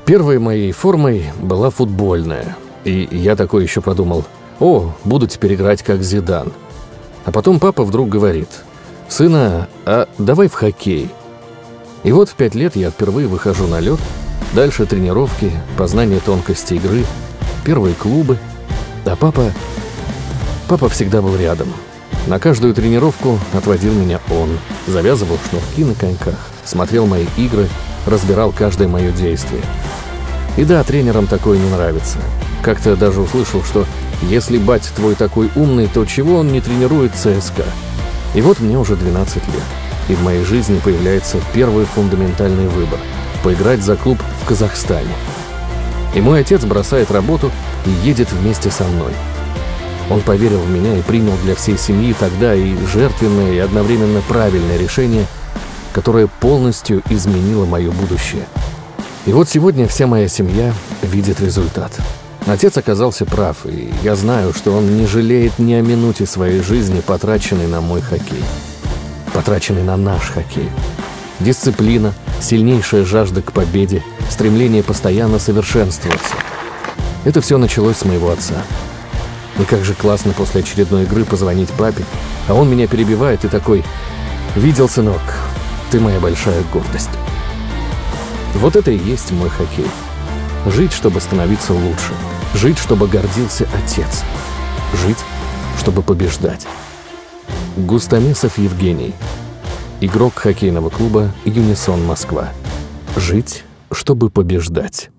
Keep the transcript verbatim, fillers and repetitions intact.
Первой моей формой была футбольная. И я такой еще подумал: о, буду теперь играть как Зидан. А потом папа вдруг говорит: сына, а давай в хоккей. И вот в пять лет я впервые выхожу на лед. Дальше тренировки, познание тонкости игры, первые клубы. А папа... Папа всегда был рядом. На каждую тренировку отводил меня он. Завязывал шнурки на коньках, смотрел мои игры, разбирал каждое мое действие. И да, тренерам такое не нравится. Как-то даже услышал, что если батя твой такой умный, то чего он не тренирует ЦСКА? И вот мне уже двенадцать лет. И в моей жизни появляется первый фундаментальный выбор – поиграть за клуб в Казахстане. И мой отец бросает работу и едет вместе со мной. Он поверил в меня и принял для всей семьи тогда и жертвенное, и одновременно правильное решение, которое полностью изменило мое будущее. И вот сегодня вся моя семья видит результат. Отец оказался прав, и я знаю, что он не жалеет ни о минуте своей жизни, потраченной на мой хоккей. Потраченный на наш хоккей. Дисциплина, сильнейшая жажда к победе, стремление постоянно совершенствоваться. Это все началось с моего отца. И как же классно после очередной игры позвонить папе, а он меня перебивает и такой: «Видел, сынок, ты моя большая гордость». Вот это и есть мой хоккей. Жить, чтобы становиться лучше. Жить, чтобы гордился отец. Жить, чтобы побеждать. Густамесов Евгений. Игрок хоккейного клуба «Юнисон Москва». Жить, чтобы побеждать.